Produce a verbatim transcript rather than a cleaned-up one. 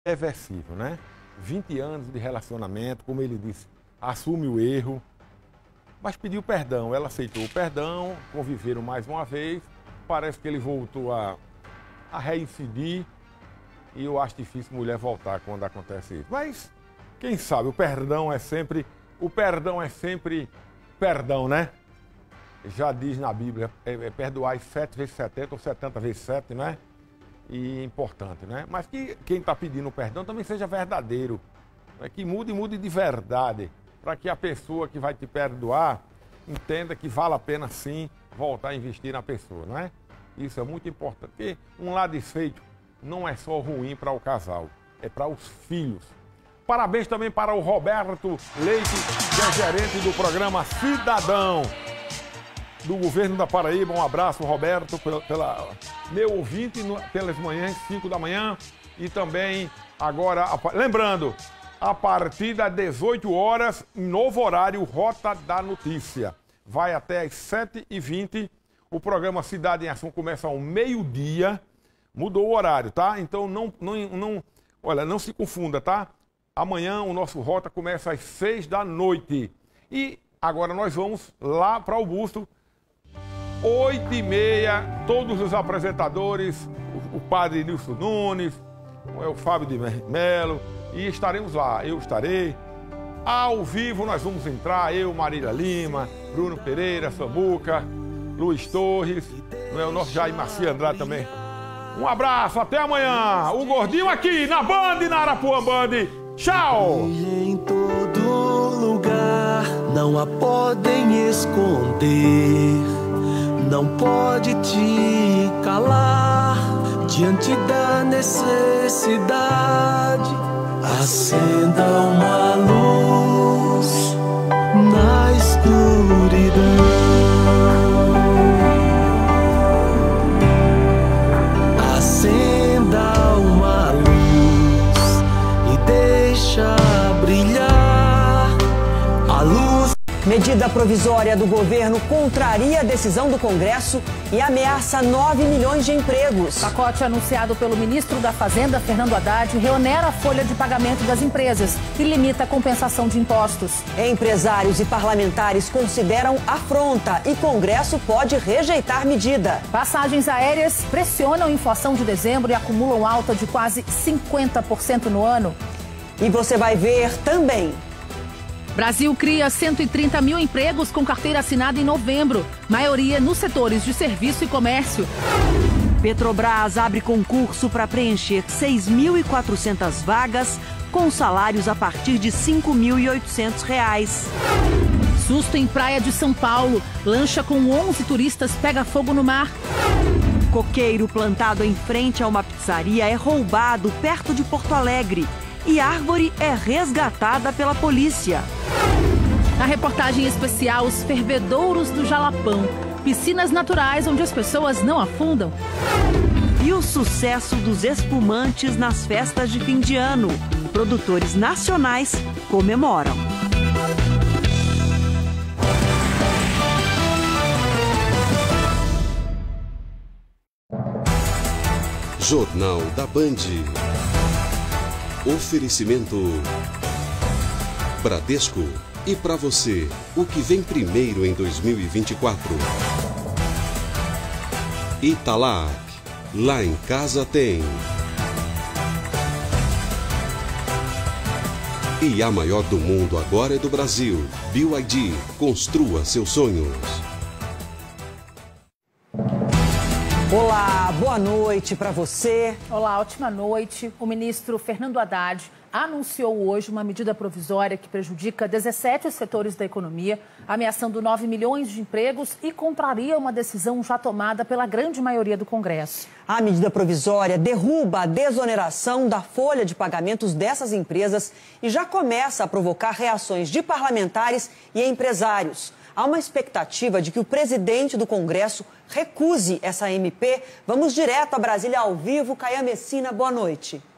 Reversível, né? vinte anos de relacionamento, como ele disse, assume o erro, mas pediu perdão. Ela aceitou o perdão, conviveram mais uma vez, parece que ele voltou a, a reincidir e eu acho difícil mulher voltar quando acontece isso. Mas, quem sabe, o perdão é sempre, o perdão é sempre perdão, né? Já diz na Bíblia, é, é perdoar sete vezes setenta ou setenta vezes sete, né? E importante, né? Mas que quem está pedindo perdão também seja verdadeiro, né? Que mude, mude de verdade, para que a pessoa que vai te perdoar entenda que vale a pena sim voltar a investir na pessoa, não é? Isso é muito importante, porque um lado desfeito não é só ruim para o casal, é para os filhos. Parabéns também para o Roberto Leite, que é gerente do programa Cidadão do governo da Paraíba. Um abraço, Roberto, pela, pela meu ouvinte no, pelas manhãs, cinco da manhã. E também agora, a, lembrando, a partir das dezoito horas, novo horário, Rota da Notícia. Vai até às sete e vinte. O programa Cidade em Ação começa ao meio-dia. Mudou o horário, tá? Então não, não, não, olha, não se confunda, tá? Amanhã o nosso Rota começa às seis da noite. E agora nós vamos lá para Augusto. Oito e meia, todos os apresentadores, o, o padre Nilson Nunes, o Fábio de Melo, e estaremos lá. Eu estarei. Ao vivo nós vamos entrar, eu, Marília Lima, Bruno Pereira, Samuca, Luiz Torres, não é, o nosso Jair Marcia Andrade também. Um abraço, até amanhã. O Gordinho aqui na Band, na Arapuã Band. Tchau! Em todo lugar não a podem esconder. Não pode te calar diante da necessidade. Acenda uma luz na escuridão. Acenda uma luz e deixa brilhar a luz. Medida provisória do governo contraria a decisão do Congresso e ameaça nove milhões de empregos. O pacote anunciado pelo ministro da Fazenda, Fernando Haddad, reonera a folha de pagamento das empresas e limita a compensação de impostos. Empresários e parlamentares consideram afronta e Congresso pode rejeitar medida. Passagens aéreas pressionam a inflação de dezembro e acumulam alta de quase cinquenta por cento no ano. E você vai ver também. Brasil cria cento e trinta mil empregos com carteira assinada em novembro, maioria nos setores de serviço e comércio. Petrobras abre concurso para preencher seis mil e quatrocentas vagas com salários a partir de cinco mil e oitocentos reais. Susto em praia de São Paulo, lancha com onze turistas pega fogo no mar. Coqueiro plantado em frente a uma pizzaria é roubado perto de Porto Alegre. E árvore é resgatada pela polícia. Na reportagem especial, os fervedouros do Jalapão. Piscinas naturais onde as pessoas não afundam. E o sucesso dos espumantes nas festas de fim de ano. Produtores nacionais comemoram. Jornal da Band. Oferecimento Bradesco. E para você, o que vem primeiro em dois mil e vinte e quatro? Italac. Lá em casa tem. E a maior do mundo agora é do Brasil. B Y D. Construa seus sonhos. Olá, boa noite para você. Olá, ótima noite. O ministro Fernando Haddad anunciou hoje uma medida provisória que prejudica dezessete setores da economia, ameaçando nove milhões de empregos e contraria uma decisão já tomada pela grande maioria do Congresso. A medida provisória derruba a desoneração da folha de pagamentos dessas empresas e já começa a provocar reações de parlamentares e empresários. Há uma expectativa de que o presidente do Congresso recuse essa M P. Vamos direto a Brasília ao vivo. Caia Messina, boa noite.